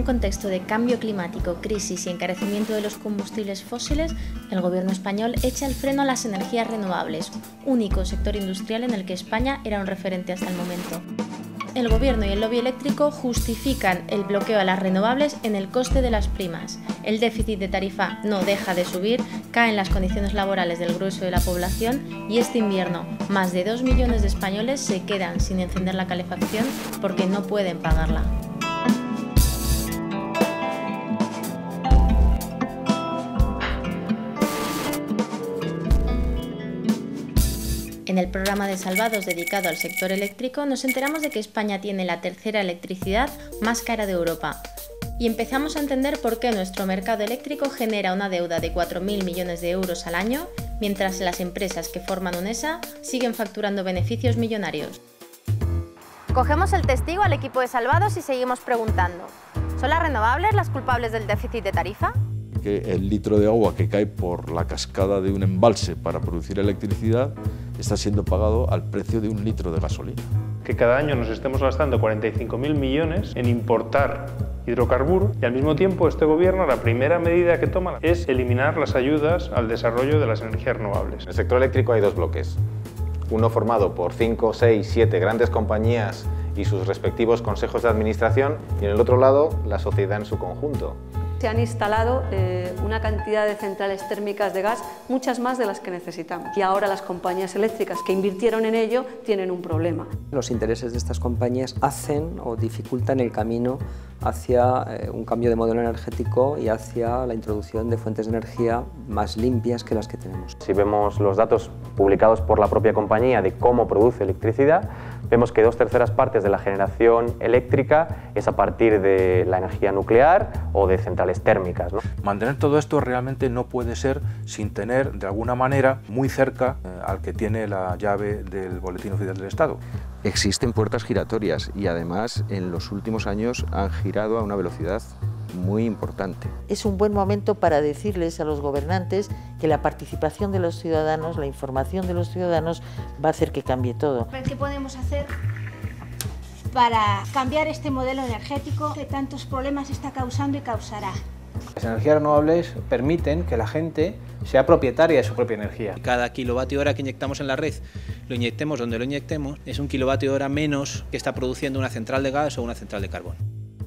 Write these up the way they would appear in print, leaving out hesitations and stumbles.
contexto de cambio climático, crisis y encarecimiento de los combustibles fósiles, el gobierno español echa el freno a las energías renovables, único sector industrial en el que España era un referente hasta el momento. El gobierno y el lobby eléctrico justifican el bloqueo a las renovables en el coste de las primas. El déficit de tarifa no deja de subir, caen las condiciones laborales del grueso de la población y este invierno más de 2 millones de españoles se quedan sin encender la calefacción porque no pueden pagarla. En el programa de Salvados dedicado al sector eléctrico nos enteramos de que España tiene la tercera electricidad más cara de Europa y empezamos a entender por qué nuestro mercado eléctrico genera una deuda de 4.000 millones de euros al año, mientras las empresas que forman UNESA siguen facturando beneficios millonarios. Cogemos el testigo al equipo de Salvados y seguimos preguntando: ¿son las renovables las culpables del déficit de tarifa? Que el litro de agua que cae por la cascada de un embalse para producir electricidad está siendo pagado al precio de un litro de gasolina. Que cada año nos estemos gastando 45.000 millones en importar hidrocarburos y al mismo tiempo este gobierno la primera medida que toma es eliminar las ayudas al desarrollo de las energías renovables. En el sector eléctrico hay dos bloques, uno formado por 5, 6, 7 grandes compañías y sus respectivos consejos de administración y en el otro lado la sociedad en su conjunto. Se han instalado una cantidad de centrales térmicas de gas, muchas más de las que necesitamos. Y ahora las compañías eléctricas que invirtieron en ello tienen un problema. Los intereses de estas compañías hacen o dificultan el camino hacia un cambio de modelo energético y hacia la introducción de fuentes de energía más limpias que las que tenemos. Si vemos los datos publicados por la propia compañía de cómo produce electricidad, vemos que 2/3 partes de la generación eléctrica es a partir de la energía nuclear o de centrales térmicas, ¿no? Mantener todo esto realmente no puede ser sin tener, de alguna manera, muy cerca al que tiene la llave del Boletín Oficial del Estado. Existen puertas giratorias y además en los últimos años han girado a una velocidad muy importante. Es un buen momento para decirles a los gobernantes que la participación de los ciudadanos, la información de los ciudadanos va a hacer que cambie todo. ¿Qué podemos hacer para cambiar este modelo energético que tantos problemas está causando y causará? Las energías renovables permiten que la gente sea propietaria de su propia energía. Cada kilovatio hora que inyectamos en la red, lo inyectemos donde lo inyectemos, es un kilovatio hora menos que está produciendo una central de gas o una central de carbón.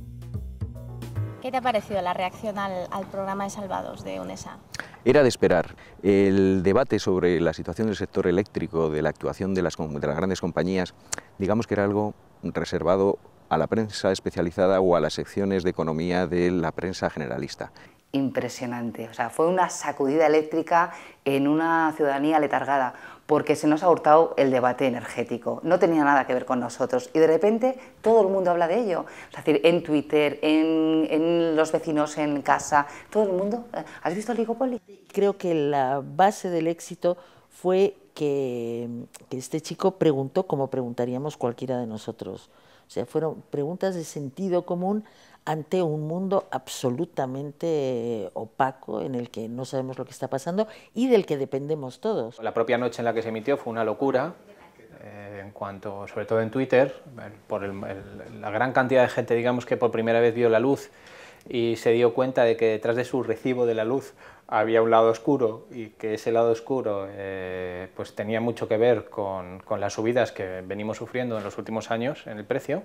¿Qué te ha parecido la reacción al programa de Salvados de UNESA? Era de esperar. El debate sobre la situación del sector eléctrico, de la actuación de las grandes compañías, digamos que era algo reservado a la prensa especializada o a las secciones de economía de la prensa generalista. Impresionante, o sea, fue una sacudida eléctrica en una ciudadanía letargada, porque se nos ha hurtado el debate energético, no tenía nada que ver con nosotros y de repente todo el mundo habla de ello, es decir, en Twitter, en los vecinos en casa, todo el mundo. ¿Has visto Ligopoli? Creo que la base del éxito fue que este chico preguntó como preguntaríamos cualquiera de nosotros. O sea, fueron preguntas de sentido común ante un mundo absolutamente opaco en el que no sabemos lo que está pasando y del que dependemos todos. La propia noche en la que se emitió fue una locura, en cuanto, sobre todo en Twitter, por la gran cantidad de gente, digamos, que por primera vez vio la luz y se dio cuenta de que detrás de su recibo de la luz había un lado oscuro y que ese lado oscuro pues tenía mucho que ver con las subidas que venimos sufriendo en los últimos años en el precio.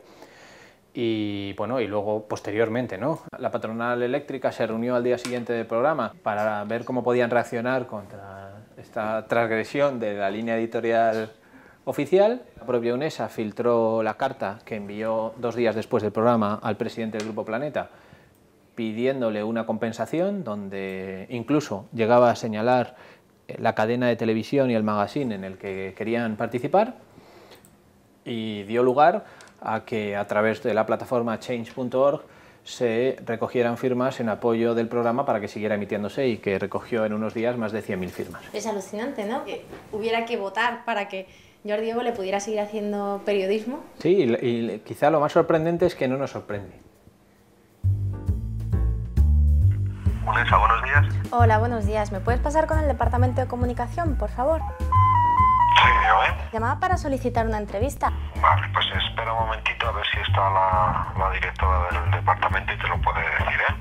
Y bueno, y luego posteriormente, ¿no? La patronal eléctrica se reunió al día siguiente del programa para ver cómo podían reaccionar contra esta transgresión de la línea editorial oficial. La propia UNESA filtró la carta que envió 2 días después del programa al presidente del Grupo Planeta, pidiéndole una compensación, donde incluso llegaba a señalar la cadena de televisión y el magazine en el que querían participar, y dio lugar a que a través de la plataforma change.org se recogieran firmas en apoyo del programa para que siguiera emitiéndose y que recogió en unos días más de 100.000 firmas. Es alucinante, ¿no? Que hubiera que votar para que Jordi Evo le pudiera seguir haciendo periodismo. Sí, y quizá lo más sorprendente es que no nos sorprende. UNESA, buenos días. Hola, buenos días. ¿Me puedes pasar con el departamento de comunicación, por favor? Sí, dígame. Llamaba para solicitar una entrevista. Vale, pues espera un momentito a ver si está la directora del departamento y te lo puede decir, ¿eh?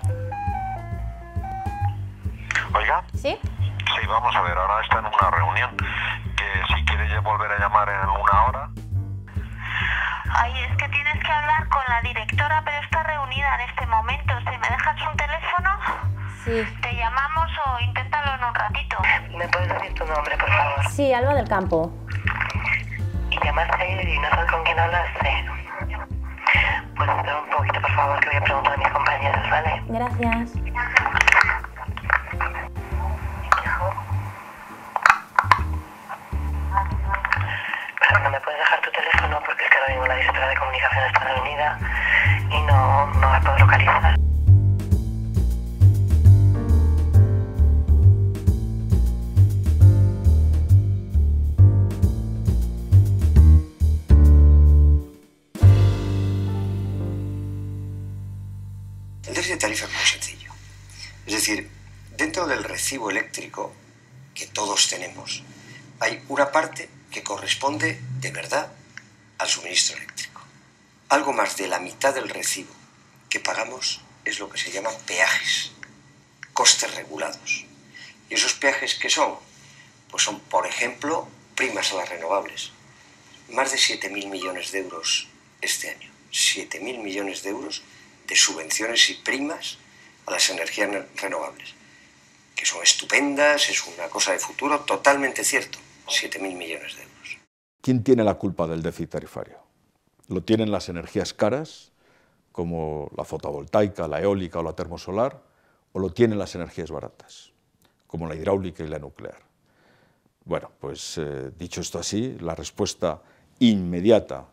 Oiga. ¿Sí? Sí, vamos a ver, ahora está en una reunión, que si quiere volver a llamar en una hora. Ay, es que tienes que hablar con la directora, pero está reunida en este momento. Si me dejas un teléfono, sí. Te llamamos o inténtalo en un ratito. ¿Me puedes decir tu nombre, por favor? Sí, Alba del Campo. ¿Y llamaste y no sabes con quién hablaste? Pues espera un poquito, por favor, que voy a preguntar a mis compañeros, ¿vale? Gracias. Perdona, ¿me puedes dejar tu teléfono? Porque es que ahora mismo la directora de comunicación está reunida y no la puedo localizar. El déficit de tarifa es muy sencillo. Es decir, dentro del recibo eléctrico que todos tenemos, hay una parte que corresponde de verdad al suministro eléctrico. Algo más de la mitad del recibo que pagamos es lo que se llama peajes, costes regulados. ¿Y esos peajes qué son? Pues son, por ejemplo, primas a las renovables. Más de 7.000 millones de euros este año. 7.000 millones de euros de subvenciones y primas a las energías renovables, que son estupendas, es una cosa de futuro, totalmente cierto, 7.000 millones de euros. ¿Quién tiene la culpa del déficit tarifario? ¿Lo tienen las energías caras, como la fotovoltaica, la eólica o la termosolar, o lo tienen las energías baratas, como la hidráulica y la nuclear? Bueno, pues dicho esto así, la respuesta inmediata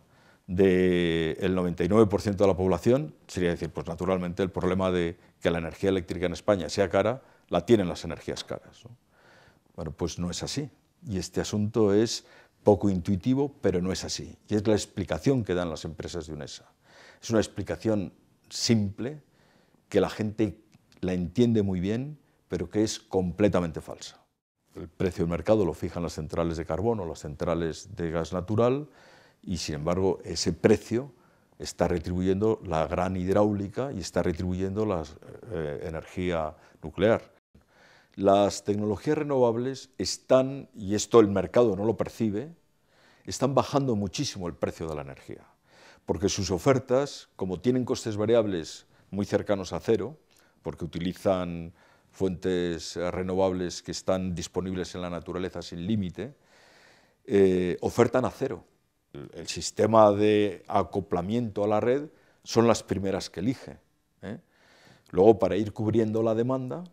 del 99% de la población sería decir, pues naturalmente el problema de que la energía eléctrica en España sea cara, la tienen las energías caras, ¿no? Bueno, pues no es así, y este asunto es poco intuitivo, pero no es así, y es la explicación que dan las empresas de UNESA. Es una explicación simple, que la gente la entiende muy bien, pero que es completamente falsa. El precio del mercado lo fijan las centrales de carbón o las centrales de gas natural, y sin embargo ese precio está retribuyendo la gran hidráulica y está retribuyendo la energía nuclear. Las tecnologías renovables están, y esto el mercado no lo percibe, están bajando muchísimo el precio de la energía, porque sus ofertas, como tienen costes variables muy cercanos a cero, porque utilizan fuentes renovables que están disponibles en la naturaleza sin límite, ofertan a cero. El sistema de acoplamiento a la red son las primeras que elige, ¿eh? Luego, para ir cubriendo la demanda,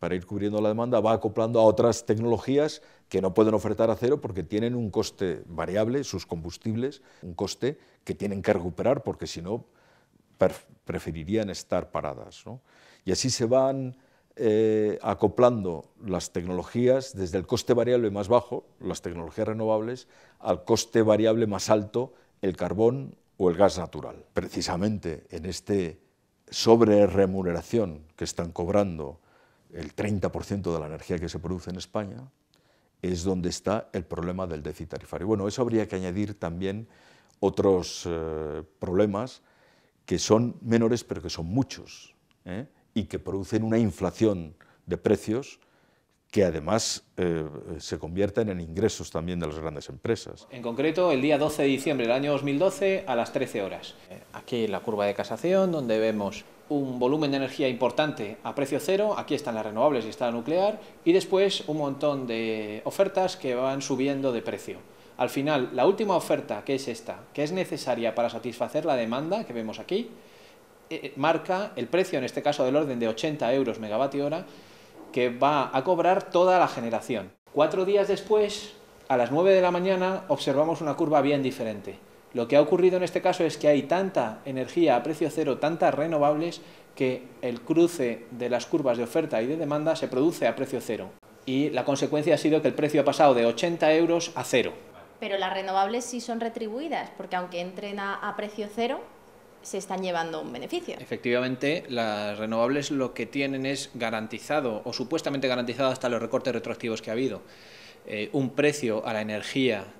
va acoplando a otras tecnologías que no pueden ofertar a cero porque tienen un coste variable, sus combustibles, un coste que tienen que recuperar porque si no preferirían estar paradas, ¿no? Y así se van acoplando las tecnologías desde el coste variable más bajo, las tecnologías renovables, al coste variable más alto, el carbón o el gas natural. Precisamente en este sobre remuneración que están cobrando el 30% de la energía que se produce en España, es donde está el problema del déficit tarifario. Bueno, eso habría que añadir también otros problemas que son menores, pero que son muchos, y que producen una inflación de precios que además se convierten en ingresos también de las grandes empresas. En concreto, el día 12 de diciembre del año 2012 a las 13 horas. Aquí la curva de casación, donde vemos un volumen de energía importante a precio cero, aquí están las renovables y está la nuclear, y después un montón de ofertas que van subiendo de precio. Al final, la última oferta, que es esta, que es necesaria para satisfacer la demanda que vemos aquí, marca el precio, en este caso del orden de 80 euros megavatio hora, que va a cobrar toda la generación. 4 días después, a las 9 de la mañana, observamos una curva bien diferente. Lo que ha ocurrido en este caso es que hay tanta energía a precio cero, tantas renovables, que el cruce de las curvas de oferta y de demanda se produce a precio cero. Y la consecuencia ha sido que el precio ha pasado de 80 euros a cero. Pero las renovables sí son retribuidas, porque aunque entren a precio cero, se están llevando un beneficio. Efectivamente, las renovables lo que tienen es garantizado, o supuestamente garantizado hasta los recortes retroactivos que ha habido, un precio a la energía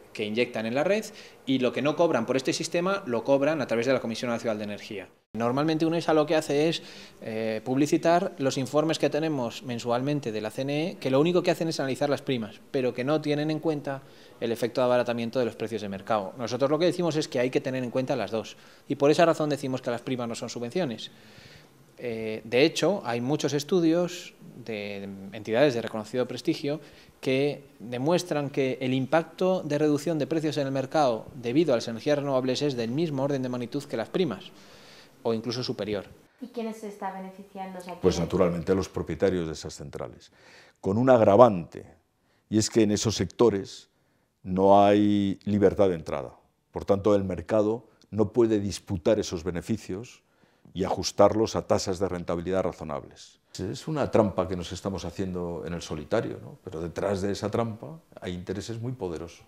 que inyectan en la red, y lo que no cobran por este sistema lo cobran a través de la Comisión Nacional de Energía. Normalmente UNESA lo que hace es publicitar los informes que tenemos mensualmente de la CNE, que lo único que hacen es analizar las primas, pero que no tienen en cuenta el efecto de abaratamiento de los precios de mercado. Nosotros lo que decimos es que hay que tener en cuenta las dos, y por esa razón decimos que las primas no son subvenciones. De hecho, hay muchos estudios de entidades de reconocido prestigio que demuestran que el impacto de reducción de precios en el mercado debido a las energías renovables es del mismo orden de magnitud que las primas, o incluso superior. ¿Y quiénes se está beneficiando? Pues naturalmente los propietarios de esas centrales, con un agravante, y es que en esos sectores no hay libertad de entrada. Por tanto, el mercado no puede disputar esos beneficios y ajustarlos a tasas de rentabilidad razonables. Es una trampa que nos estamos haciendo en el solitario, ¿no? Pero detrás de esa trampa hay intereses muy poderosos.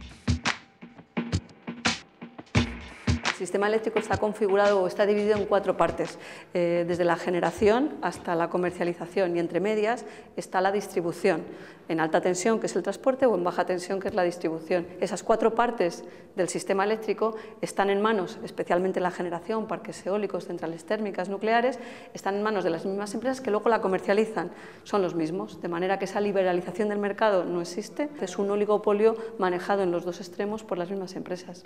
El sistema eléctrico está configurado o está dividido en 4 partes, desde la generación hasta la comercialización, y entre medias está la distribución, en alta tensión, que es el transporte, o en baja tensión, que es la distribución. Esas 4 partes del sistema eléctrico están en manos, especialmente la generación, parques eólicos, centrales térmicas, nucleares, están en manos de las mismas empresas que luego la comercializan, son los mismos, de manera que esa liberalización del mercado no existe, es un oligopolio manejado en los dos extremos por las mismas empresas.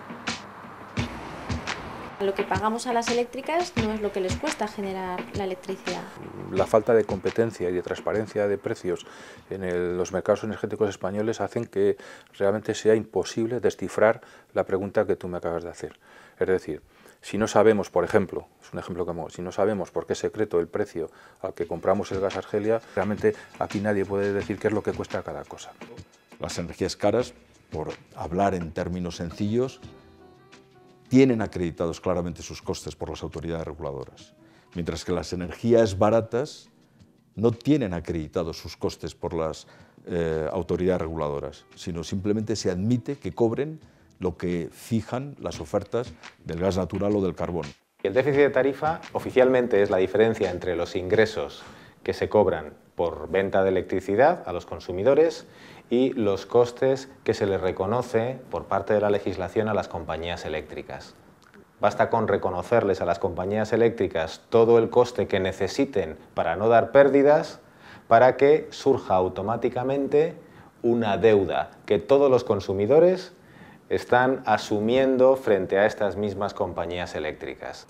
Lo que pagamos a las eléctricas no es lo que les cuesta generar la electricidad. La falta de competencia y de transparencia de precios en los mercados energéticos españoles hacen que realmente sea imposible descifrar la pregunta que tú me acabas de hacer. Es decir, si no sabemos, por ejemplo, es un ejemplo que hago, si no sabemos por qué es secreto el precio al que compramos el gas Argelia, realmente aquí nadie puede decir qué es lo que cuesta cada cosa. Las energías caras, por hablar en términos sencillos, tienen acreditados claramente sus costes por las autoridades reguladoras, mientras que las energías baratas no tienen acreditados sus costes por las autoridades reguladoras, sino simplemente se admite que cobren lo que fijan las ofertas del gas natural o del carbón. El déficit de tarifa oficialmente es la diferencia entre los ingresos que se cobran por venta de electricidad a los consumidores y los costes que se les reconoce por parte de la legislación a las compañías eléctricas. Basta con reconocerles a las compañías eléctricas todo el coste que necesiten para no dar pérdidas, para que surja automáticamente una deuda que todos los consumidores están asumiendo frente a estas mismas compañías eléctricas.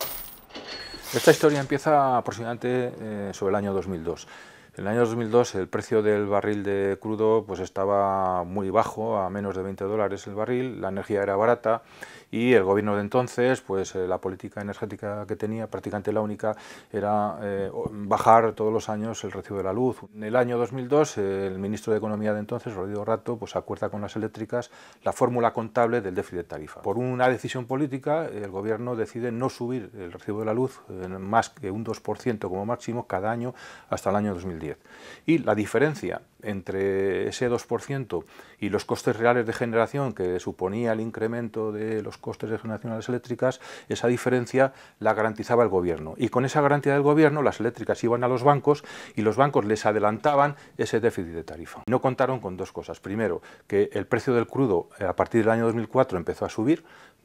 Esta historia empieza aproximadamente sobre el año 2002. En el año 2002 el precio del barril de crudo pues estaba muy bajo, a menos de $20 el barril, la energía era barata y el gobierno de entonces, pues la política energética que tenía, prácticamente la única, era bajar todos los años el recibo de la luz. En el año 2002 el ministro de Economía de entonces, Rodrigo Rato, pues acuerda con las eléctricas la fórmula contable del déficit de tarifa. Por una decisión política el gobierno decide no subir el recibo de la luz más que un 2% como máximo cada año hasta el año 2010. Y la diferencia entre ese 2% y los costes reales de generación que suponía el incremento de los costes de generación a las eléctricas, esa diferencia la garantizaba el gobierno. Y con esa garantía del gobierno, las eléctricas iban a los bancos y los bancos les adelantaban ese déficit de tarifa. No contaron con dos cosas. Primero, que el precio del crudo a partir del año 2004 empezó a subir.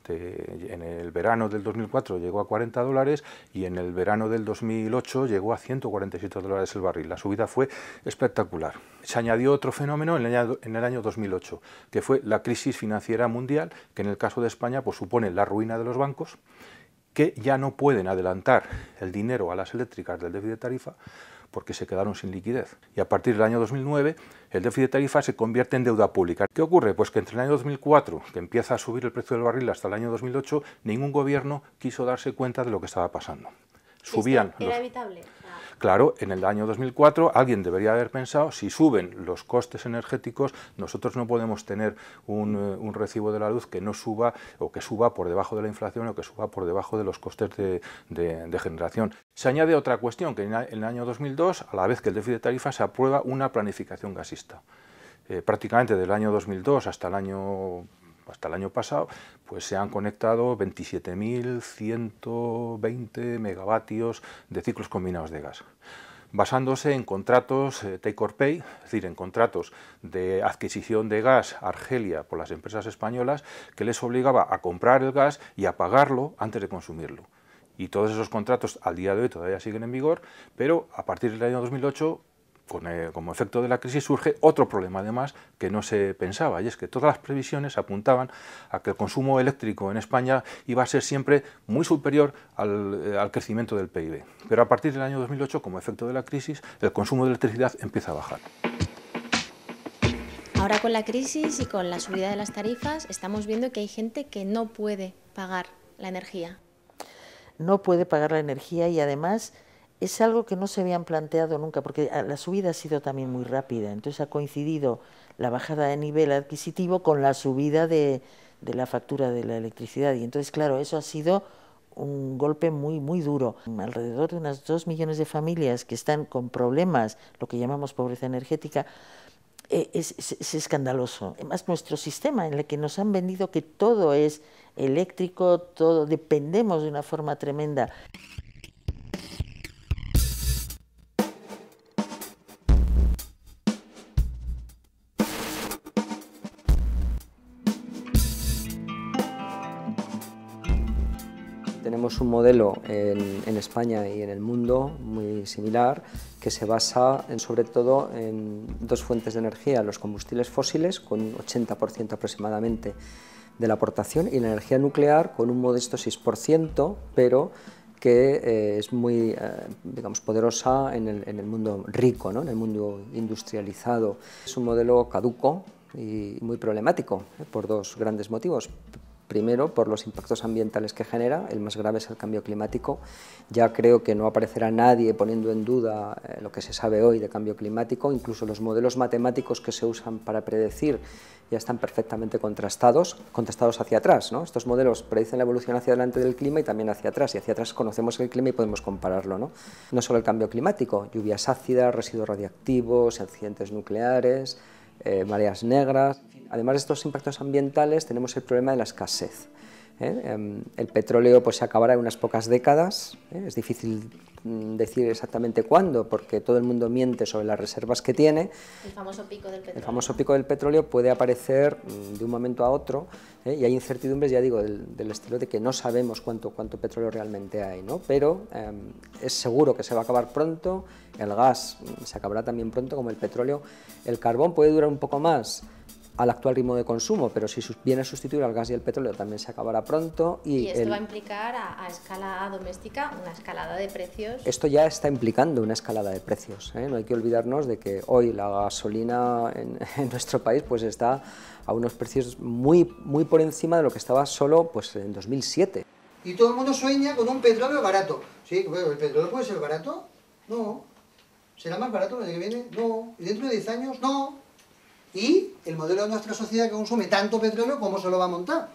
En el verano del 2004 llegó a $40 y en el verano del 2008 llegó a $147 el barril. La subida fue espectacular. Se añadió otro fenómeno en el año 2008, que fue la crisis financiera mundial, que en el caso de España pues, supone la ruina de los bancos, que ya no pueden adelantar el dinero a las eléctricas del déficit de tarifa porque se quedaron sin liquidez. Y a partir del año 2009 el déficit de tarifa se convierte en deuda pública. ¿Qué ocurre? Pues que entre el año 2004, que empieza a subir el precio del barril, hasta el año 2008, ningún gobierno quiso darse cuenta de lo que estaba pasando. Subían ¿Era evitable? Claro, en el año 2004 alguien debería haber pensado, si suben los costes energéticos, nosotros no podemos tener un recibo de la luz que no suba o que suba por debajo de la inflación o que suba por debajo de los costes de generación. Se añade otra cuestión, que en el año 2002, a la vez que el déficit de tarifa, se aprueba una planificación gasista. Prácticamente del año 2002 hasta el año pasado, pues se han conectado 27.120 megavatios de ciclos combinados de gas. basándose en contratos take or pay, es decir, en contratos de adquisición de gas a Argelia por las empresas españolas, que les obligaba a comprar el gas y a pagarlo antes de consumirlo. Y todos esos contratos al día de hoy todavía siguen en vigor, pero a partir del año 2008, como efecto de la crisis, surge otro problema además que no se pensaba, y es que todas las previsiones apuntaban a que el consumo eléctrico en España iba a ser siempre muy superior al crecimiento del PIB. Pero a partir del año 2008, como efecto de la crisis, el consumo de electricidad empieza a bajar. Ahora con la crisis y con la subida de las tarifas estamos viendo que hay gente que no puede pagar la energía. No puede pagar la energía y además es algo que no se habían planteado nunca, porque la subida ha sido también muy rápida, entonces ha coincidido la bajada de nivel adquisitivo con la subida de la factura de la electricidad, y entonces claro, eso ha sido un golpe muy duro. Alrededor de unas 2 millones de familias que están con problemas, lo que llamamos pobreza energética, es escandaloso. Además, nuestro sistema en el que nos han vendido que todo es eléctrico, todo dependemos de una forma tremenda. Tenemos un modelo en España y en el mundo muy similar que se basa sobre todo en 2 fuentes de energía, los combustibles fósiles con un 80% aproximadamente de la aportación y la energía nuclear con un modesto 6%, pero que es muy digamos, poderosa en el mundo rico, ¿no? En el mundo industrializado. Es un modelo caduco y muy problemático por 2 grandes motivos. Primero, por los impactos ambientales que genera, el más grave es el cambio climático. Ya creo que no aparecerá nadie poniendo en duda lo que se sabe hoy de cambio climático, incluso los modelos matemáticos que se usan para predecir ya están perfectamente contrastados hacia atrás, ¿no? Estos modelos predicen la evolución hacia adelante del clima y también hacia atrás conocemos el clima y podemos compararlo, ¿no? No solo el cambio climático, lluvias ácidas, residuos radiactivos, accidentes nucleares, mareas negras. Además de estos impactos ambientales tenemos el problema de la escasez. El petróleo pues, se acabará en unas pocas décadas, es difícil decir exactamente cuándo porque todo el mundo miente sobre las reservas que tiene. El famoso pico del petróleo. El famoso pico del petróleo puede aparecer de un momento a otro y hay incertidumbres, ya digo, del estilo de que no sabemos cuánto petróleo realmente hay, ¿no? Pero es seguro que se va a acabar pronto, el gas se acabará también pronto como el petróleo. El carbón puede durar un poco más al actual ritmo de consumo, pero si viene a sustituir al gas y el petróleo también se acabará pronto. Y esto va a implicar a escala doméstica una escalada de precios. Esto ya está implicando una escalada de precios, ¿eh? No hay que olvidarnos de que hoy la gasolina en nuestro país pues, está a unos precios muy por encima de lo que estaba solo pues, en 2007. Y todo el mundo sueña con un petróleo barato. Sí, bueno, ¿el petróleo puede ser barato? No. ¿Será más barato el año que viene? No. ¿Y dentro de 10 años? No. Y el modelo de nuestra sociedad que consume tanto petróleo, ¿cómo se lo va a montar?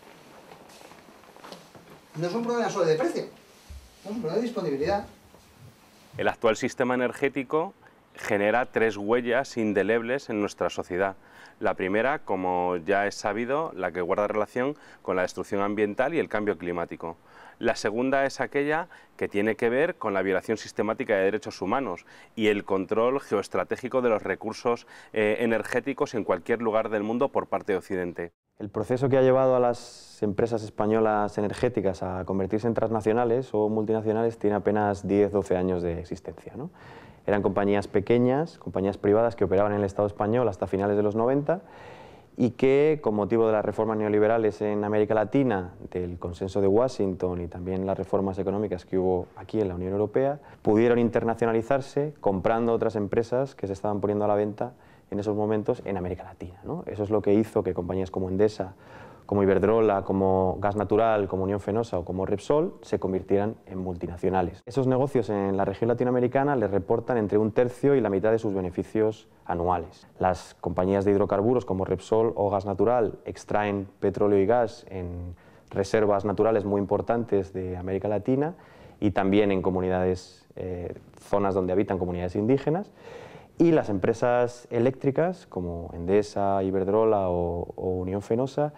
No es un problema solo de precio, es un problema de disponibilidad. El actual sistema energético genera 3 huellas indelebles en nuestra sociedad. La primera, como ya es sabido, la que guarda relación con la destrucción ambiental y el cambio climático. La segunda es aquella que tiene que ver con la violación sistemática de derechos humanos y el control geoestratégico de los recursos energéticos en cualquier lugar del mundo por parte de Occidente. El proceso que ha llevado a las empresas españolas energéticas a convertirse en transnacionales o multinacionales tiene apenas 10-12 años de existencia, ¿no? Eran compañías pequeñas, compañías privadas que operaban en el Estado español hasta finales de los 90 y que, con motivo de las reformas neoliberales en América Latina, del consenso de Washington y también las reformas económicas que hubo aquí en la Unión Europea, pudieron internacionalizarse comprando otras empresas que se estaban poniendo a la venta en esos momentos en América Latina, ¿no? Eso es lo que hizo que compañías como Endesa, como Iberdrola, como Gas Natural, como Unión Fenosa o como Repsol se convirtieran en multinacionales. Esos negocios en la región latinoamericana les reportan entre 1/3 y la mitad de sus beneficios anuales. Las compañías de hidrocarburos como Repsol o Gas Natural extraen petróleo y gas en reservas naturales muy importantes de América Latina y también en comunidades, zonas donde habitan comunidades indígenas. Y las empresas eléctricas como Endesa, Iberdrola o Unión Fenosa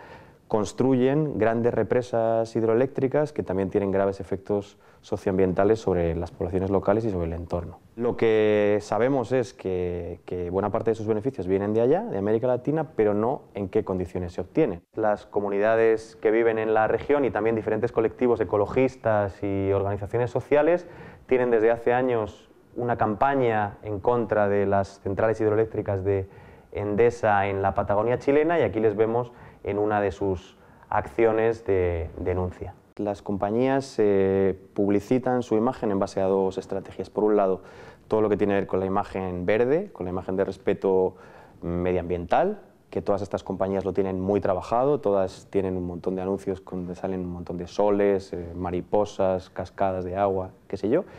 construyen grandes represas hidroeléctricas que también tienen graves efectos socioambientales sobre las poblaciones locales y sobre el entorno. Lo que sabemos es que buena parte de esos beneficios vienen de allá, de América Latina, pero no en qué condiciones se obtienen. Las comunidades que viven en la región y también diferentes colectivos ecologistas y organizaciones sociales tienen desde hace años una campaña en contra de las centrales hidroeléctricas de Endesa en la Patagonia chilena, y aquí les vemos en una de sus acciones de denuncia. Las compañías publicitan su imagen en base a dos estrategias. Por un lado, todo lo que tiene que ver con la imagen verde, con la imagen de respeto medioambiental, que todas estas compañías lo tienen muy trabajado, todas tienen un montón de anuncios donde salen un montón de soles, mariposas, cascadas de agua, qué sé yo,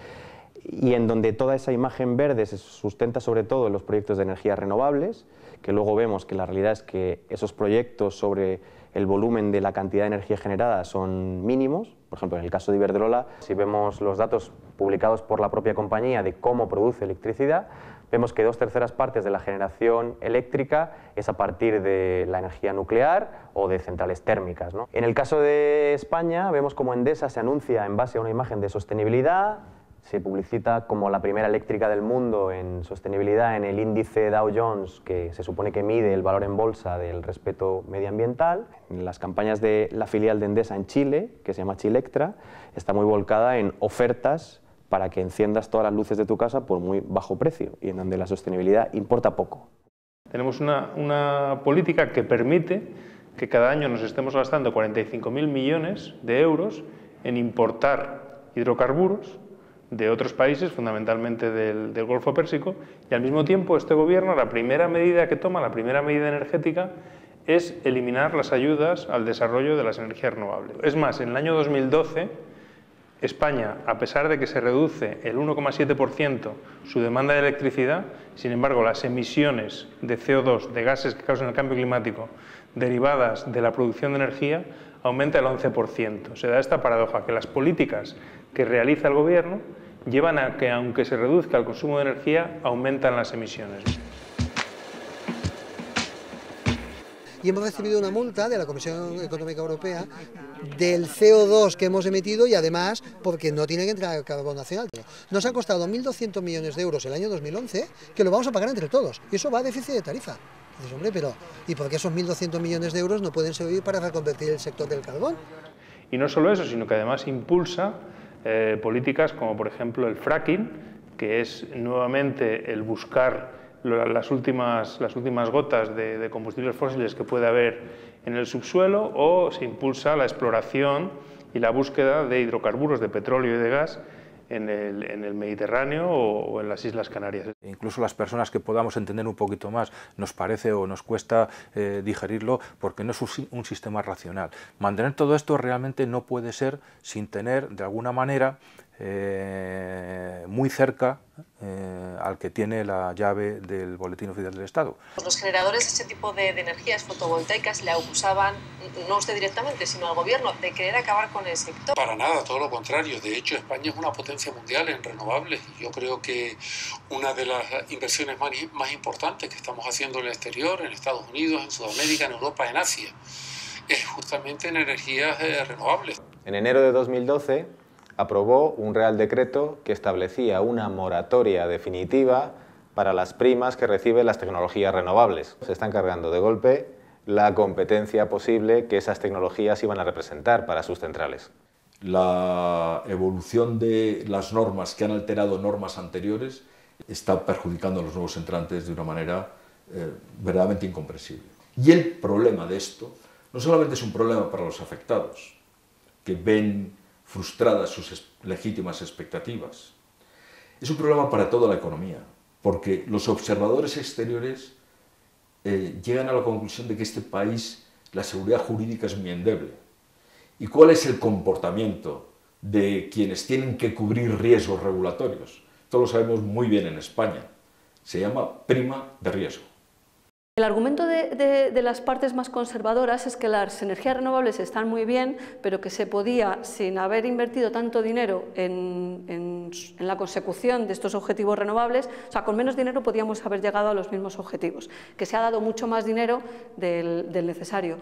y en donde toda esa imagen verde se sustenta sobre todo en los proyectos de energías renovables, que luego vemos que la realidad es que esos proyectos sobre el volumen de la cantidad de energía generada son mínimos. Por ejemplo, en el caso de Iberdrola, si vemos los datos publicados por la propia compañía de cómo produce electricidad, vemos que 2/3 partes de la generación eléctrica es a partir de la energía nuclear o de centrales térmicas, ¿no? En el caso de España, vemos como Endesa se anuncia en base a una imagen de sostenibilidad, se publicita como la primera eléctrica del mundo en sostenibilidad en el índice Dow Jones, que se supone que mide el valor en bolsa del respeto medioambiental. En las campañas de la filial de Endesa en Chile, que se llama Chilectra, está muy volcada en ofertas para que enciendas todas las luces de tu casa por muy bajo precio, y en donde la sostenibilidad importa poco. Tenemos una política que permite que cada año nos estemos gastando 45.000 millones de euros en importar hidrocarburos de otros países, fundamentalmente del Golfo Pérsico, y al mismo tiempo este gobierno, la primera medida que toma, la primera medida energética, es eliminar las ayudas al desarrollo de las energías renovables. Es más, en el año 2012, España, a pesar de que se reduce el 1,7% su demanda de electricidad, sin embargo, las emisiones de CO2, de gases que causan el cambio climático, derivadas de la producción de energía, aumenta el 11%. Se da esta paradoja, que las políticas que realiza el gobierno llevan a que, aunque se reduzca el consumo de energía, aumentan las emisiones. Y hemos recibido una multa de la Comisión Económica Europea del CO2 que hemos emitido, y además porque no tiene que entrar al carbón nacional. Nos han costado 1.200 millones de euros el año 2011, que lo vamos a pagar entre todos, y eso va a déficit de tarifa. Dices, hombre, pero ¿y por qué esos 1.200 millones de euros no pueden servir para reconvertir el sector del carbón? Y no solo eso, sino que además impulsa políticas como, por ejemplo, el fracking, que es nuevamente el buscar las últimas gotas de combustibles fósiles que puede haber en el subsuelo, o se impulsa la exploración y la búsqueda de hidrocarburos, de petróleo y de gas en el Mediterráneo o en las Islas Canarias. Incluso las personas que podamos entender un poquito más, nos parece o nos cuesta digerirlo, porque no es un sistema racional. Mantener todo esto realmente no puede ser sin tener, de alguna manera, muy cerca al que tiene la llave del Boletín Oficial del Estado. Los generadores de este tipo de energías fotovoltaicas le acusaban, no usted directamente, sino al gobierno, de querer acabar con el sector. Para nada, todo lo contrario. De hecho, España es una potencia mundial en renovables. Yo creo que una de las inversiones más importantes que estamos haciendo en el exterior, en Estados Unidos, en Sudamérica, en Europa, en Asia, es justamente en energías renovables. En enero de 2012, aprobó un Real Decreto que establecía una moratoria definitiva para las primas que reciben las tecnologías renovables. Se están cargando de golpe la competencia posible que esas tecnologías iban a representar para sus centrales. La evolución de las normas que han alterado normas anteriores está perjudicando a los nuevos entrantes de una manera verdaderamente incomprensible. Y el problema de esto no solamente es un problema para los afectados, que ven frustradas sus legítimas expectativas. Es un problema para toda la economía, porque los observadores exteriores llegan a la conclusión de que este país, la seguridad jurídica es muy endeble. ¿Y cuál es el comportamiento de quienes tienen que cubrir riesgos regulatorios? Esto lo sabemos muy bien en España. Se llama prima de riesgo. El argumento de las partes más conservadoras es que las energías renovables están muy bien, pero que se podía, sin haber invertido tanto dinero en la consecución de estos objetivos renovables, o sea, con menos dinero podíamos haber llegado a los mismos objetivos, que se ha dado mucho más dinero del necesario.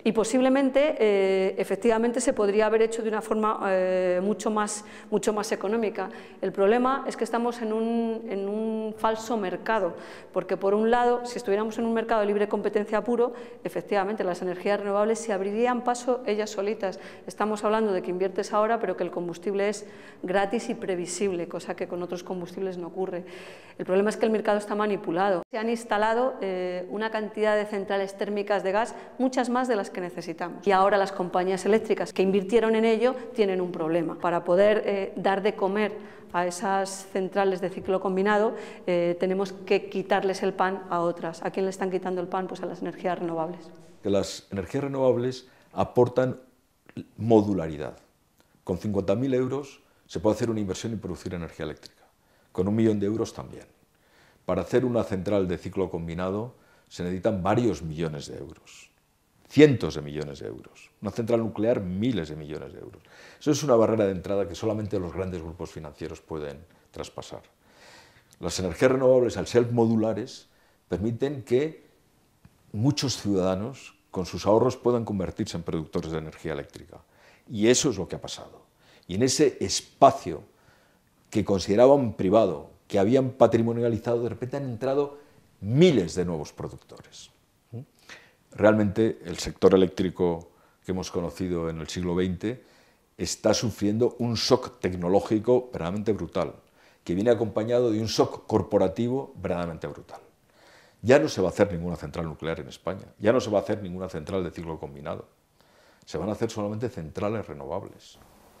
Y posiblemente, efectivamente, se podría haber hecho de una forma mucho más económica. El problema es que estamos en un falso mercado, porque por un lado, si estuviéramos en un mercado de libre competencia puro, efectivamente las energías renovables se abrirían paso ellas solitas. Estamos hablando de que inviertes ahora, pero que el combustible es gratis y previsible, cosa que con otros combustibles no ocurre. El problema es que el mercado está manipulado. Se han instalado una cantidad de centrales térmicas de gas, muchas más de las que necesitamos. Y ahora las compañías eléctricas que invirtieron en ello tienen un problema. Para poder dar de comer a esas centrales de ciclo combinado, tenemos que quitarles el pan a otras. ¿A quién le están quitando el pan? Pues a las energías renovables. Que las energías renovables aportan modularidad. Con 50.000 euros se puede hacer una inversión y producir energía eléctrica. Con 1 millón de euros también. Para hacer una central de ciclo combinado se necesitan varios millones de euros, cientos de millones de euros. Una central nuclear, miles de millones de euros. Eso es una barrera de entrada que solamente los grandes grupos financieros pueden traspasar. Las energías renovables, al ser modulares, permiten que muchos ciudadanos con sus ahorros puedan convertirse en productores de energía eléctrica. Y eso es lo que ha pasado. Y en ese espacio que consideraban privado, que habían patrimonializado, de repente han entrado miles de nuevos productores. Realmente el sector eléctrico que hemos conocido en el siglo XX está sufriendo un shock tecnológico verdaderamente brutal, que viene acompañado de un shock corporativo verdaderamente brutal. Ya no se va a hacer ninguna central nuclear en España, ya no se va a hacer ninguna central de ciclo combinado, se van a hacer solamente centrales renovables.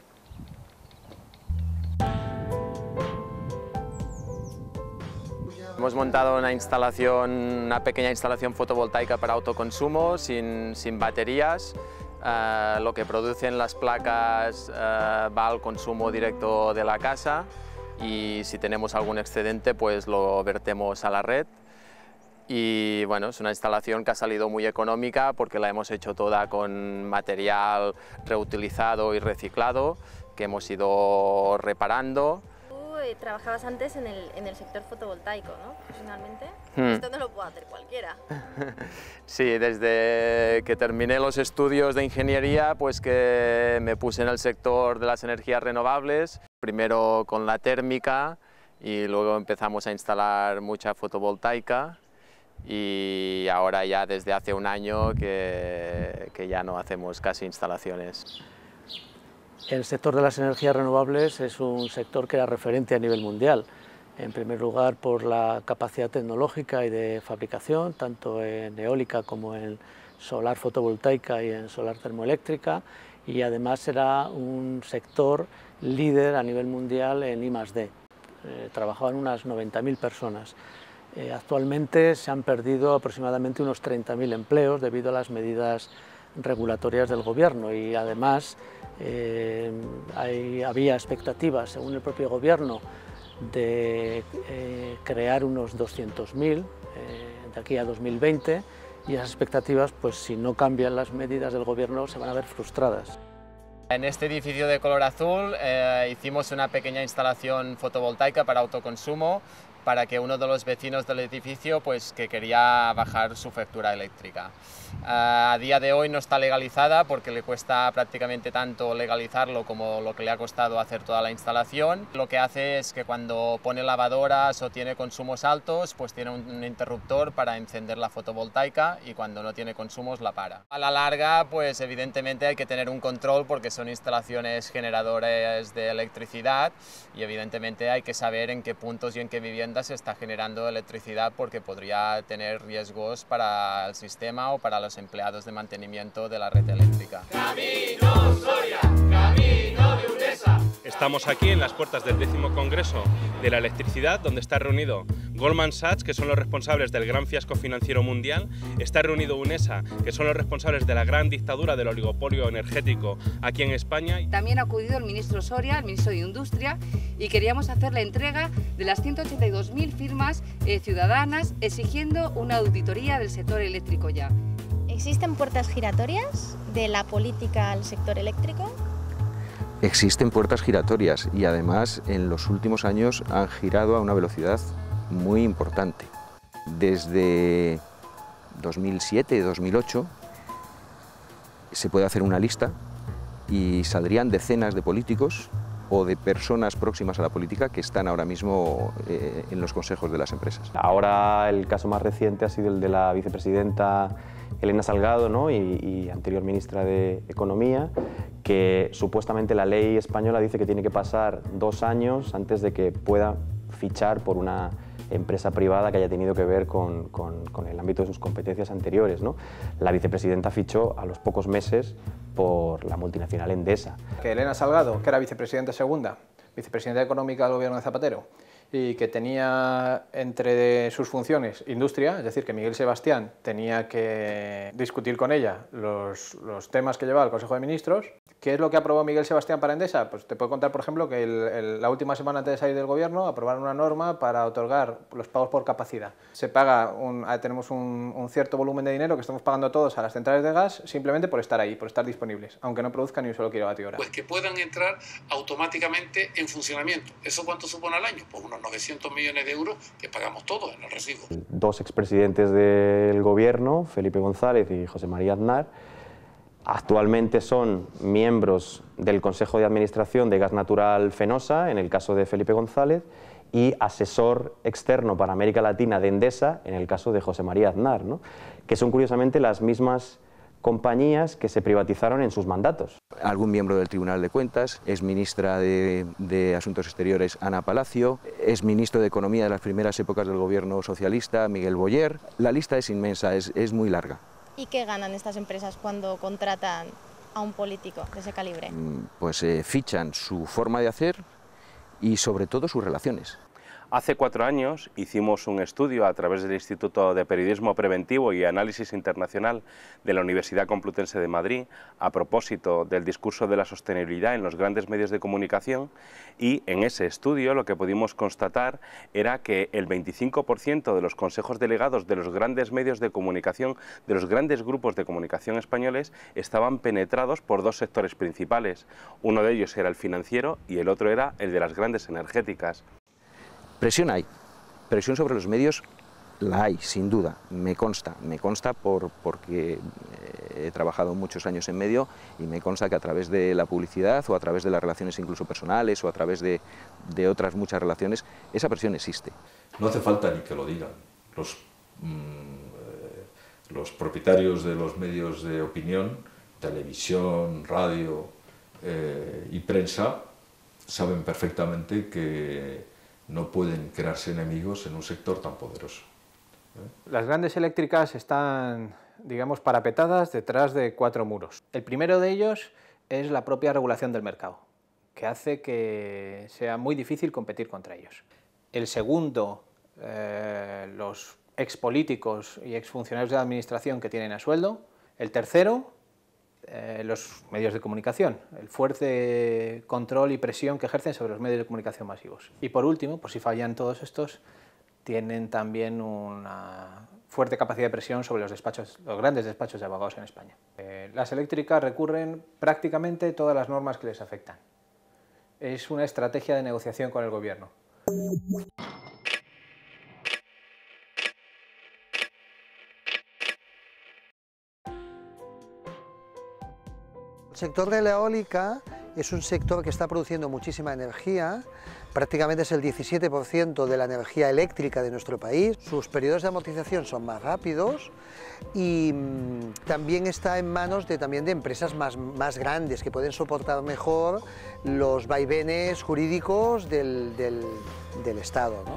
Hemos montado una pequeña instalación fotovoltaica para autoconsumo sin baterías. Lo que producen las placas va al consumo directo de la casa y si tenemos algún excedente pues lo vertemos a la red. Y bueno, es una instalación que ha salido muy económica porque la hemos hecho toda con material reutilizado y reciclado que hemos ido reparando. Trabajabas antes en el sector fotovoltaico, ¿no? Profesionalmente. Esto no lo puede hacer cualquiera. Sí, desde que terminé los estudios de ingeniería, pues que me puse en el sector de las energías renovables, primero con la térmica y luego empezamos a instalar mucha fotovoltaica y ahora ya desde hace un año que ya no hacemos casi instalaciones. El sector de las energías renovables es un sector que era referente a nivel mundial, en primer lugar por la capacidad tecnológica y de fabricación, tanto en eólica como en solar fotovoltaica y en solar termoeléctrica, y además era un sector líder a nivel mundial en I+D. Trabajaban unas 90.000 personas. Actualmente se han perdido aproximadamente unos 30.000 empleos debido a las medidas regulatorias del gobierno y además había expectativas, según el propio gobierno, de crear unos 200.000 de aquí a 2020 y esas expectativas, pues si no cambian las medidas del gobierno, se van a ver frustradas. En este edificio de color azul hicimos una pequeña instalación fotovoltaica para autoconsumo para que uno de los vecinos del edificio pues, que quería bajar su factura eléctrica. A día de hoy no está legalizada porque le cuesta prácticamente tanto legalizarlo como lo que le ha costado hacer toda la instalación. Lo que hace es que cuando pone lavadoras o tiene consumos altos, pues tiene un interruptor para encender la fotovoltaica y cuando no tiene consumos la para. A la larga, pues evidentemente hay que tener un control porque son instalaciones generadoras de electricidad y evidentemente hay que saber en qué puntos y en qué viviendas se está generando electricidad porque podría tener riesgos para el sistema o para los empleados de mantenimiento de la red eléctrica. ¡Camino Soria! ¡Camino de Unesa! Estamos aquí en las puertas del 10º Congreso de la Electricidad, donde está reunido Goldman Sachs, que son los responsables del gran fiasco financiero mundial, está reunido UNESA, que son los responsables de la gran dictadura del oligopolio energético aquí en España. También ha acudido el ministro Soria, el ministro de Industria, y queríamos hacer la entrega de las 182.000 firmas ciudadanas exigiendo una auditoría del sector eléctrico ya. ¿Existen puertas giratorias de la política al sector eléctrico? Existen puertas giratorias y además en los últimos años han girado a una velocidad muy importante. Desde 2007-2008 se puede hacer una lista y saldrían decenas de políticos o de personas próximas a la política que están ahora mismo en los consejos de las empresas. Ahora el caso más reciente ha sido el de la vicepresidenta Elena Salgado, ¿no? y anterior ministra de Economía, que supuestamente la ley española dice que tiene que pasar 2 años antes de que pueda fichar por una empresa privada que haya tenido que ver con el ámbito de sus competencias anteriores, ¿no? La vicepresidenta fichó a los pocos meses por la multinacional Endesa. Que Elena Salgado, que era vicepresidenta segunda, vicepresidenta económica del gobierno de Zapatero, y que tenía entre sus funciones industria, es decir, que Miguel Sebastián tenía que discutir con ella los temas que llevaba el Consejo de Ministros. ¿Qué es lo que aprobó Miguel Sebastián para Endesa? Pues te puedo contar, por ejemplo, que la última semana antes de salir del gobierno aprobaron una norma para otorgar los pagos por capacidad. Se paga, tenemos un cierto volumen de dinero que estamos pagando todos a las centrales de gas simplemente por estar ahí, por estar disponibles, aunque no produzcan ni un solo kilovatio-hora. Pues que puedan entrar automáticamente en funcionamiento. ¿Eso cuánto supone al año? Pues unos 900 millones de euros que pagamos todos en el recibo. 2 expresidentes del gobierno, Felipe González y José María Aznar, actualmente son miembros del Consejo de Administración de Gas Natural Fenosa, en el caso de Felipe González, y asesor externo para América Latina de Endesa, en el caso de José María Aznar, ¿no? Que son curiosamente las mismas compañías que se privatizaron en sus mandatos. Algún miembro del Tribunal de Cuentas, es ministra de Asuntos Exteriores Ana Palacio, es ministro de Economía de las primeras épocas del gobierno socialista Miguel Boyer. La lista es inmensa, es muy larga. ¿Y qué ganan estas empresas cuando contratan a un político de ese calibre? Pues fichan su forma de hacer y sobre todo sus relaciones. Hace 4 años hicimos un estudio a través del Instituto de Periodismo Preventivo y Análisis Internacional de la Universidad Complutense de Madrid a propósito del discurso de la sostenibilidad en los grandes medios de comunicación, y en ese estudio lo que pudimos constatar era que el 25% de los consejos delegados de los grandes medios de comunicación, de los grandes grupos de comunicación españoles, estaban penetrados por 2 sectores principales. Uno de ellos era el financiero y el otro era el de las grandes energéticas. Presión hay, presión sobre los medios la hay, sin duda, me consta porque he trabajado muchos años en medio y me consta que a través de la publicidad o a través de las relaciones incluso personales o a través de otras muchas relaciones, esa presión existe. No hace falta ni que lo digan. Los propietarios de los medios de opinión, televisión, radio y prensa, saben perfectamente que no pueden crearse enemigos en un sector tan poderoso. Las grandes eléctricas están, digamos, parapetadas detrás de 4 muros. El primero de ellos es la propia regulación del mercado, que hace que sea muy difícil competir contra ellos. El segundo, los expolíticos y exfuncionarios de la administración que tienen a sueldo. El tercero, los medios de comunicación, el fuerte control y presión que ejercen sobre los medios de comunicación masivos. Y por último, por si fallan todos estos, tienen también una fuerte capacidad de presión sobre los grandes despachos de abogados en España. Las eléctricas recurren prácticamente todas las normas que les afectan. Es una estrategia de negociación con el gobierno. El sector de la eólica es un sector que está produciendo muchísima energía, prácticamente es el 17% de la energía eléctrica de nuestro país. Sus periodos de amortización son más rápidos y también está en manos de empresas más grandes que pueden soportar mejor los vaivenes jurídicos del Estado, ¿no?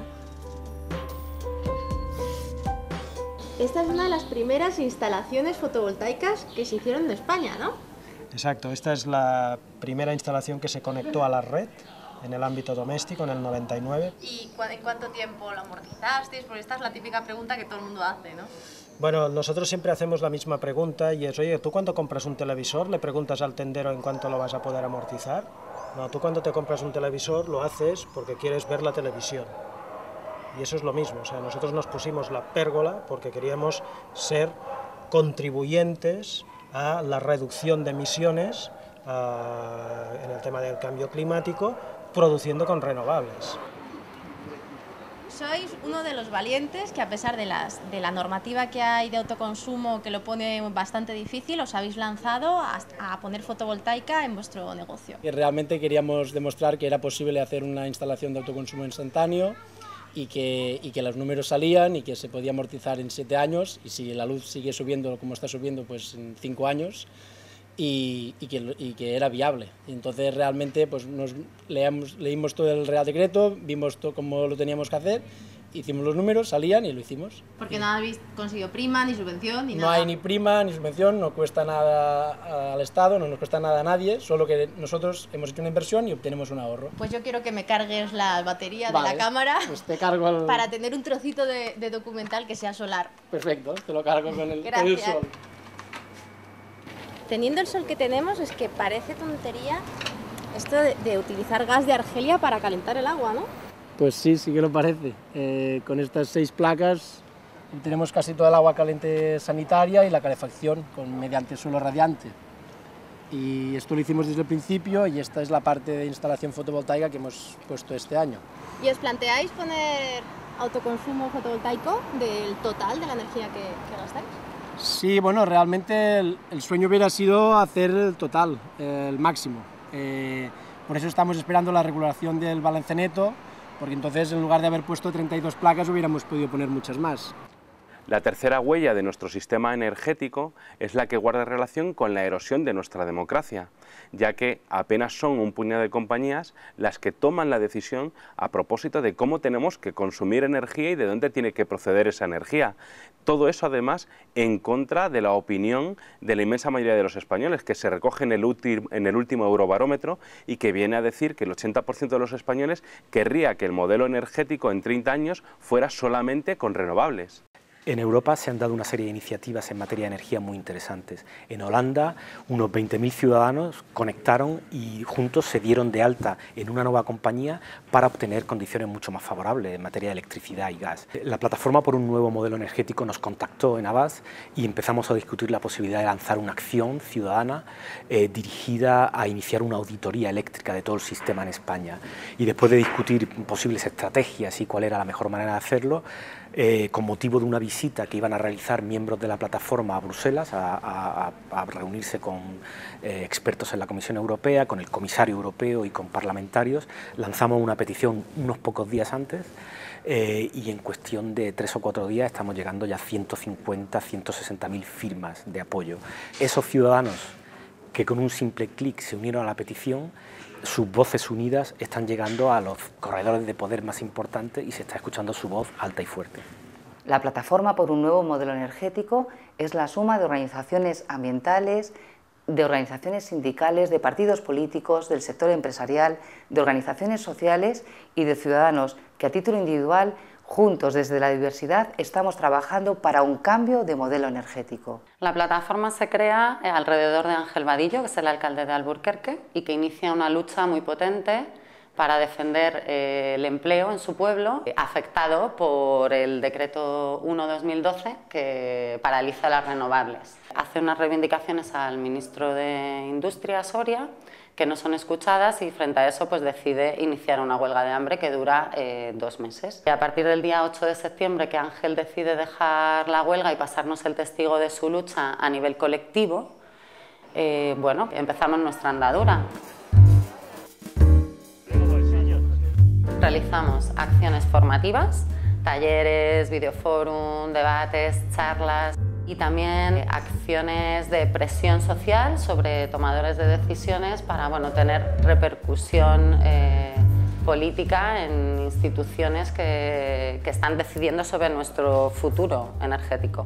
Esta es una de las primeras instalaciones fotovoltaicas que se hicieron en España, ¿no? Exacto, esta es la primera instalación que se conectó a la red en el ámbito doméstico en el 99. ¿Y en cuánto tiempo lo amortizasteis? Porque esta es la típica pregunta que todo el mundo hace, ¿no? Bueno, nosotros siempre hacemos la misma pregunta y es, oye, ¿tú cuando compras un televisor le preguntas al tendero en cuánto lo vas a poder amortizar? No, tú cuando te compras un televisor lo haces porque quieres ver la televisión. Y eso es lo mismo, o sea, nosotros nos pusimos la pérgola porque queríamos ser contribuyentes a la reducción de emisiones en el tema del cambio climático, produciendo con renovables. sois uno de los valientes que, a pesar de la normativa que hay de autoconsumo, que lo pone bastante difícil, os habéis lanzado a poner fotovoltaica en vuestro negocio. Y realmente queríamos demostrar que era posible hacer una instalación de autoconsumo instantáneo y que los números salían y que se podía amortizar en 7 años, y si la luz sigue subiendo como está subiendo, pues en 5 años, y que era viable. Y entonces realmente pues leímos todo el Real Decreto, vimos cómo lo teníamos que hacer, hicimos los números, salían y lo hicimos. Porque no habéis conseguido prima, ni subvención, ni nada. No hay ni prima ni subvención, no cuesta nada al Estado, no nos cuesta nada a nadie, solo que nosotros hemos hecho una inversión y obtenemos un ahorro. Pues yo quiero que me cargues la batería de la cámara, pues te cargo para tener un trocito de documental que sea solar. Perfecto, te lo cargo con el sol. Teniendo el sol que tenemos, es que parece tontería esto de utilizar gas de Argelia para calentar el agua, ¿no? Pues sí, sí que lo parece. Con estas 6 placas tenemos casi toda el agua caliente sanitaria y la calefacción mediante suelo radiante. Y esto lo hicimos desde el principio, y esta es la parte de instalación fotovoltaica que hemos puesto este año. ¿Y os planteáis poner autoconsumo fotovoltaico del total de la energía que gastáis? Sí, bueno, realmente el sueño hubiera sido hacer el total, el máximo. Por eso estamos esperando la regulación del balance neto, porque entonces en lugar de haber puesto 32 placas hubiéramos podido poner muchas más. La tercera huella de nuestro sistema energético es la que guarda relación con la erosión de nuestra democracia, ya que apenas son un puñado de compañías las que toman la decisión a propósito de cómo tenemos que consumir energía y de dónde tiene que proceder esa energía. Todo eso, además, en contra de la opinión de la inmensa mayoría de los españoles, que se recoge en el último Eurobarómetro, y que viene a decir que el 80% de los españoles querría que el modelo energético en 30 años fuera solamente con renovables. En Europa se han dado una serie de iniciativas en materia de energía muy interesantes. En Holanda, unos 20.000 ciudadanos conectaron y juntos se dieron de alta en una nueva compañía para obtener condiciones mucho más favorables en materia de electricidad y gas. La plataforma por un nuevo modelo energético nos contactó en Avaz y empezamos a discutir la posibilidad de lanzar una acción ciudadana dirigida a iniciar una auditoría eléctrica de todo el sistema en España. Y después de discutir posibles estrategias y cuál era la mejor manera de hacerlo, con motivo de una visita que iban a realizar miembros de la plataforma a Bruselas a reunirse con expertos en la Comisión Europea, con el comisario europeo y con parlamentarios, lanzamos una petición unos pocos días antes y en cuestión de 3 o 4 días estamos llegando ya a 150, 160.000 firmas de apoyo. Esos ciudadanos que con un simple clic se unieron a la petición, sus voces unidas están llegando a los corredores de poder más importantes y se está escuchando su voz alta y fuerte. La plataforma por un nuevo modelo energético es la suma de organizaciones ambientales, de organizaciones sindicales, de partidos políticos, del sector empresarial, de organizaciones sociales y de ciudadanos que a título individual, juntos desde la diversidad, estamos trabajando para un cambio de modelo energético. La plataforma se crea alrededor de Ángel Vadillo, que es el alcalde de Alburquerque, y que inicia una lucha muy potente para defender el empleo en su pueblo, afectado por el decreto 1/2012 que paraliza las renovables. Hace unas reivindicaciones al ministro de Industria, Soria, que no son escuchadas, y frente a eso pues decide iniciar una huelga de hambre que dura 2 meses. Y a partir del día 8 de septiembre, que Ángel decide dejar la huelga y pasarnos el testigo de su lucha a nivel colectivo, bueno, empezamos nuestra andadura. Realizamos acciones formativas, talleres, videoforum, debates, charlas y también acciones de presión social sobre tomadores de decisiones para, bueno, tener repercusión política en instituciones que están decidiendo sobre nuestro futuro energético.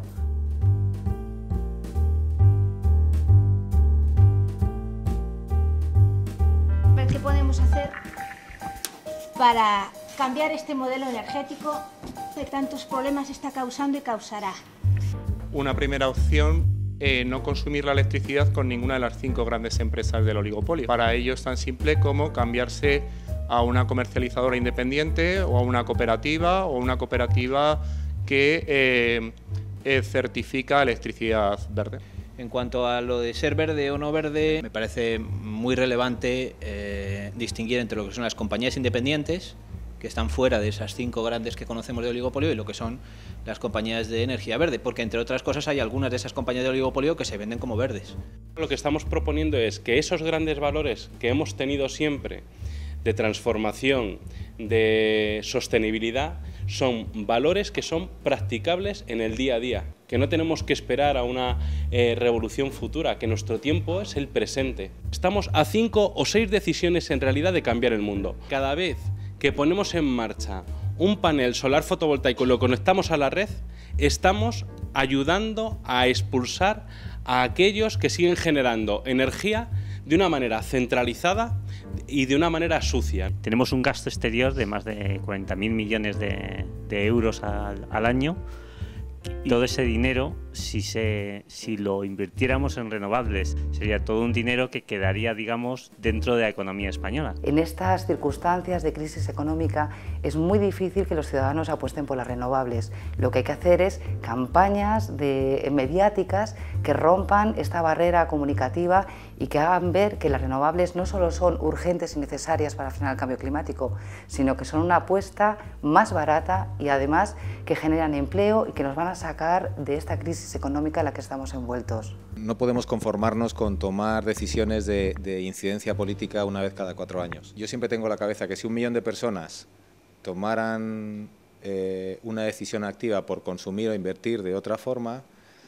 ¿Qué podemos hacer para cambiar este modelo energético que tantos problemas está causando y causará? Una primera opción, no consumir la electricidad con ninguna de las 5 grandes empresas del oligopolio. Para ello es tan simple como cambiarse a una comercializadora independiente o a una cooperativa que certifica electricidad verde. En cuanto a lo de ser verde o no verde, me parece muy relevante distinguir entre lo que son las compañías independientes, que están fuera de esas 5 grandes que conocemos de oligopolio y lo que son las compañías de energía verde, porque entre otras cosas hay algunas de esas compañías de oligopolio que se venden como verdes. Lo que estamos proponiendo es que esos grandes valores que hemos tenido siempre de transformación, de sostenibilidad, son valores que son practicables en el día a día, que no tenemos que esperar a una revolución futura, que nuestro tiempo es el presente. Estamos a 5 o 6 decisiones en realidad de cambiar el mundo. Cada vez que ponemos en marcha un panel solar fotovoltaico y lo conectamos a la red, estamos ayudando a expulsar a aquellos que siguen generando energía de una manera centralizada y de una manera sucia. Tenemos un gasto exterior de más de 40.000 millones de euros al año. Y todo ese dinero, si lo invirtiéramos en renovables, sería todo un dinero que quedaría, digamos, dentro de la economía española. En estas circunstancias de crisis económica es muy difícil que los ciudadanos apuesten por las renovables. Lo que hay que hacer es campañas mediáticas que rompan esta barrera comunicativa y que hagan ver que las renovables no solo son urgentes y necesarias para frenar el cambio climático, sino que son una apuesta más barata y además que generan empleo y que nos van a sacar de esta crisis económica en la que estamos envueltos. No podemos conformarnos con tomar decisiones de incidencia política una vez cada 4 años. Yo siempre tengo en la cabeza que si 1 millón de personas tomaran una decisión activa por consumir o invertir de otra forma,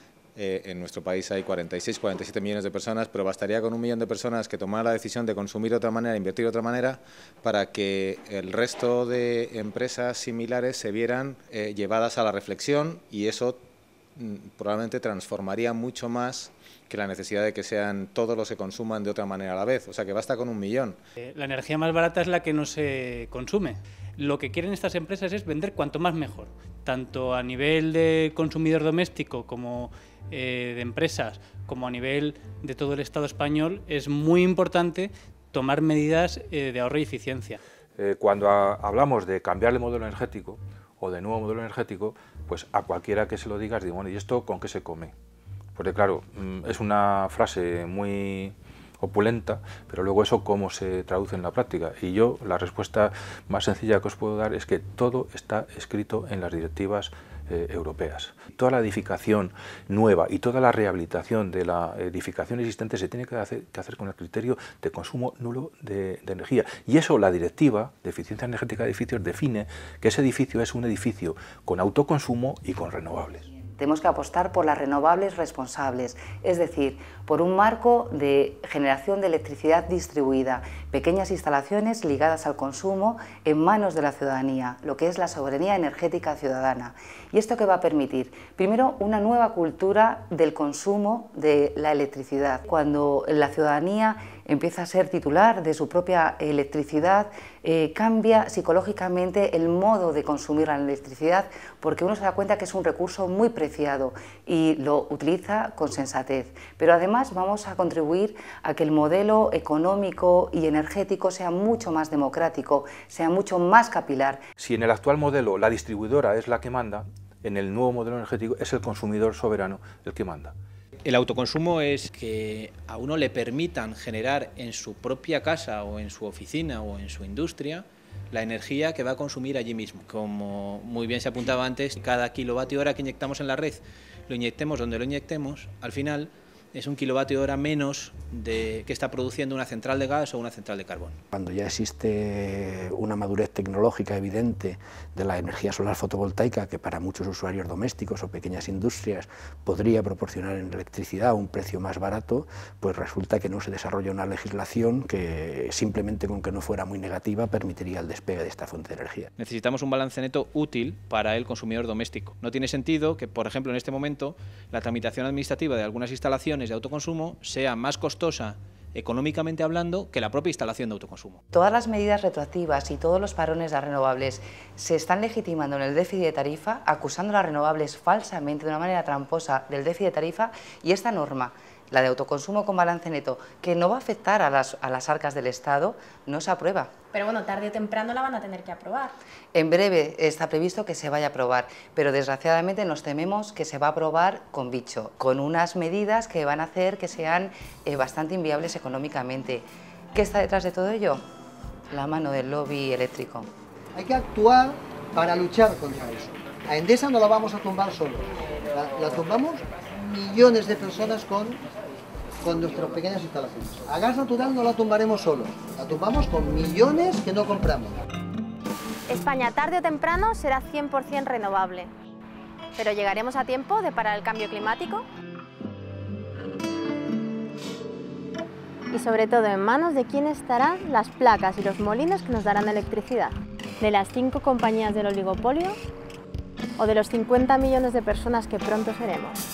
en nuestro país hay 46, 47 millones de personas, pero bastaría con 1 millón de personas que tomaran la decisión de consumir de otra manera, invertir de otra manera, para que el resto de empresas similares se vieran llevadas a la reflexión, y eso probablemente transformaría mucho más que la necesidad de que sean todos los que consuman de otra manera a la vez. O sea que basta con 1 millón. La energía más barata es la que no se consume. Lo que quieren estas empresas es vender cuanto más mejor, tanto a nivel de consumidor doméstico como de empresas, como a nivel de todo el Estado español. Es muy importante tomar medidas de ahorro y eficiencia. Cuando hablamos de cambiar el modelo energético o de nuevo modelo energético, pues a cualquiera que se lo digas, digo, bueno, ¿y esto con qué se come? Porque claro, es una frase muy opulenta, pero luego eso cómo se traduce en la práctica. Y yo la respuesta más sencilla que os puedo dar es que todo está escrito en las directivas europeas. Toda la edificación nueva y toda la rehabilitación de la edificación existente se tiene que hacer con el criterio de consumo nulo de energía. Y eso la directiva de eficiencia energética de edificios define que ese edificio es un edificio con autoconsumo y con renovables. Tenemos que apostar por las renovables responsables, es decir, por un marco de generación de electricidad distribuida, pequeñas instalaciones ligadas al consumo en manos de la ciudadanía, lo que es la soberanía energética ciudadana. ¿Y esto qué va a permitir? Primero, una nueva cultura del consumo de la electricidad. Cuando la ciudadanía empieza a ser titular de su propia electricidad, cambia psicológicamente el modo de consumir la electricidad, porque uno se da cuenta que es un recurso muy preciado y lo utiliza con sensatez. Pero además vamos a contribuir a que el modelo económico y energético sea mucho más democrático, sea mucho más capilar. Si en el actual modelo la distribuidora es la que manda, en el nuevo modelo energético es el consumidor soberano el que manda. El autoconsumo es que a uno le permitan generar en su propia casa o en su oficina o en su industria la energía que va a consumir allí mismo. Como muy bien se apuntaba antes, cada kilovatio hora que inyectamos en la red, lo inyectemos donde lo inyectemos, al final es un kilovatio hora menos que está produciendo una central de gas o una central de carbón. Cuando ya existe una madurez tecnológica evidente de la energía solar fotovoltaica, que para muchos usuarios domésticos o pequeñas industrias podría proporcionar en electricidad a un precio más barato, pues resulta que no se desarrolla una legislación que simplemente con que no fuera muy negativa permitiría el despegue de esta fuente de energía. Necesitamos un balance neto útil para el consumidor doméstico. No tiene sentido que, por ejemplo, en este momento la tramitación administrativa de algunas instalaciones de autoconsumo sea más costosa económicamente hablando que la propia instalación de autoconsumo. Todas las medidas retroactivas y todos los parones de las renovables se están legitimando en el déficit de tarifa, acusando a las renovables falsamente de una manera tramposa del déficit de tarifa, y esta norma, la de autoconsumo con balance neto, que no va a afectar a las arcas del Estado, no se aprueba. Pero bueno, tarde o temprano la van a tener que aprobar. En breve está previsto que se vaya a aprobar, pero desgraciadamente nos tememos que se va a aprobar con bicho, con unas medidas que van a hacer que sean bastante inviables económicamente. ¿Qué está detrás de todo ello? La mano del lobby eléctrico. Hay que actuar para luchar contra eso. A Endesa no la vamos a tumbar solo, la tumbamos millones de personas con nuestras pequeñas instalaciones. A Gas Natural no la tumbaremos solo, la tumbamos con millones que no compramos. España tarde o temprano será 100% renovable. ¿Pero llegaremos a tiempo de parar el cambio climático? Y sobre todo, ¿en manos de quién estarán las placas y los molinos que nos darán electricidad? ¿De las 5 compañías del oligopolio o de los 50 millones de personas que pronto seremos?